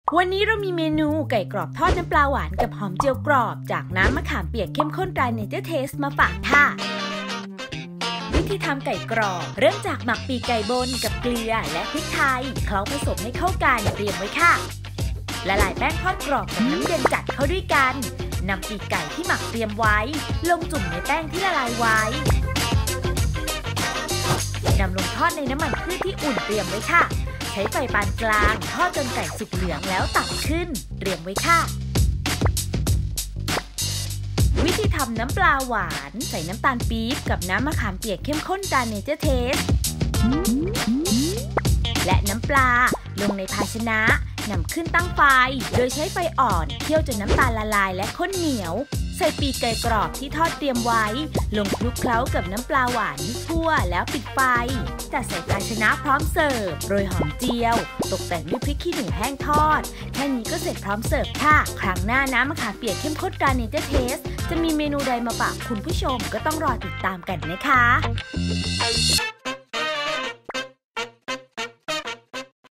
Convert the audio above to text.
วันนี้เรามีเมนูไก่กรอบทอดน้ำปลาหวานกับหอมเจียวกรอบจากน้ำมะขามเปียกเข้มข้นตราเนเจอร์เทสมาฝากค่ะวิธีทำไก่กรอบเริ่มจากหมักปีกไก่บนกับเกลือและพริกไทยเคล้าผสมให้เข้ากันเตรียมไว้ค่ะละลายแป้งทอดกรอบกับน้ำเย็นจัดเข้าด้วยกันนำปีกไก่ที่หมักเตรียมไว้ลงจุ่มในแป้งที่ละลายไว้นำลงทอดในน้ำมันพืชที่อุ่นเตรียมไว้ค่ะใช้ไฟปานกลางทอดจนไก่สุกเหลืองแล้วตักขึ้นเตรียมไว้ค่ะวิธีทำน้ำปลาหวานใส่น้ำตาลปี๊บกับน้ำมะขามเปียกเข้มข้นตราเนเจอร์เทสและน้ำปลาลงในภาชนะนำขึ้นตั้งไฟโดยใช้ไฟอ่อนเคี่ยวจนน้ำตาลละลายและข้นเหนียวใส่ปีกไก่กรอบที่ทอดเตรียมไว้ลงคลุกเคล้ากับน้ำปลาหวานทั่วแล้วปิดไฟจัดใส่ภาชนะพร้อมเสิร์ฟโรยหอมเจียวตกแต่งด้วยพริกขี้หนูแห้งทอดแค่นี้ก็เสร็จพร้อมเสิร์ฟค่ะครั้งหน้าน้ำมะขามเปียกเข้มข้นตราเนเจอร์เทสจะมีเมนูใดมาฝากคุณผู้ชมก็ต้องรอติดตามกันนะคะ